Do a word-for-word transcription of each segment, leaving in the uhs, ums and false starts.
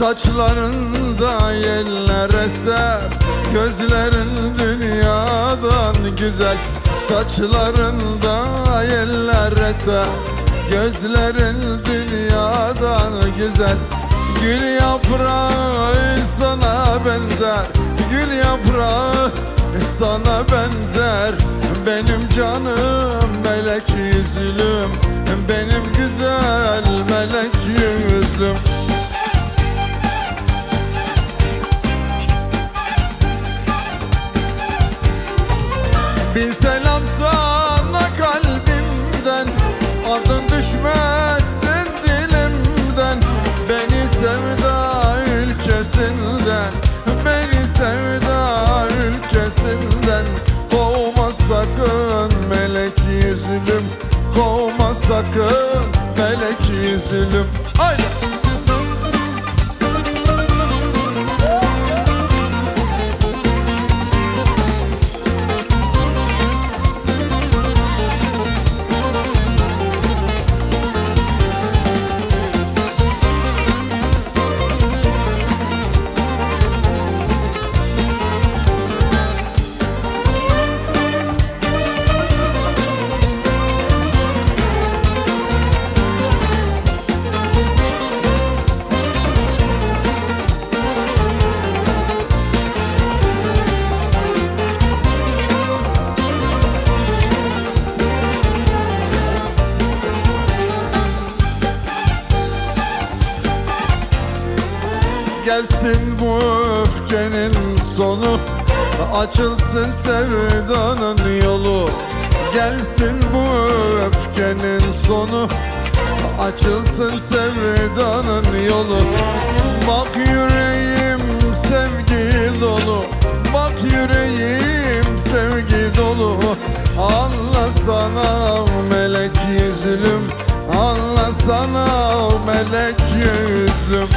Saçlarında yeller eser, gözlerin dünyadan güzel. Saçlarında yeller eser, gözlerin dünyadan güzel. Gül yaprağı sana benzer, gül yaprağı sana benzer. Benim canım melek yüzlüm, benim güzel melek yüzlüm. Bin selam sana kalbimden, adın düşmesin dilimden. Beni sevda ülkesinden, beni sevda ülkesinden kovma sakın melek yüzlüm, kovma sakın melek yüzlüm. Haydi! Gelsin bu öfkenin sonu, açılsın sevdanın yolu. Gelsin bu öfkenin sonu, açılsın sevdanın yolu. Bak yüreğim sevgi dolu, bak yüreğim sevgi dolu. Anla sana melek yüzlüm, anla sana melek yüzlüm.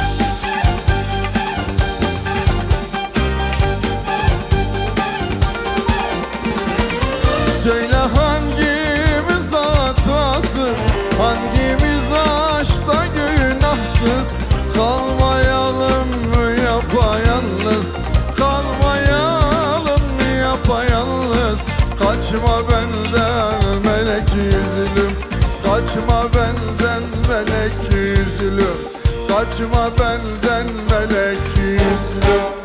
Söyle hangimiz hatasız, hangimiz aşkta günahsız? Kalmayalım yapayalnız, kalmayalım yapayalnız. Kaçma benden melek yüzlüm, kaçma benden melek yüzlüm, kaçma benden melek yüzlüm.